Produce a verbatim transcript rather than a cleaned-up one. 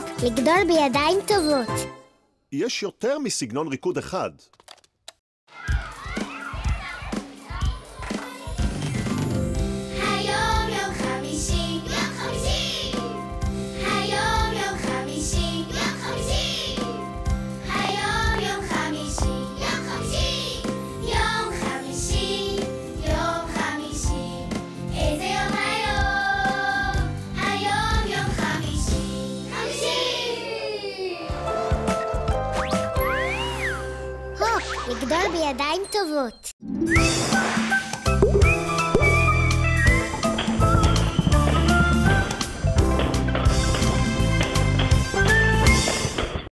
הופ, לגדול בידיים טובות. יש יותר מסגנון ריקוד אחד. היום יום חמישי, יום חמישי. היום יום חמישי, יום חמישי. היום יום חמישי, יום חמישי. יום חמישי, יום חמישי. איזה יום היום? היום יום חמישי. חמישי! הופ, לגדול בידיים טובות.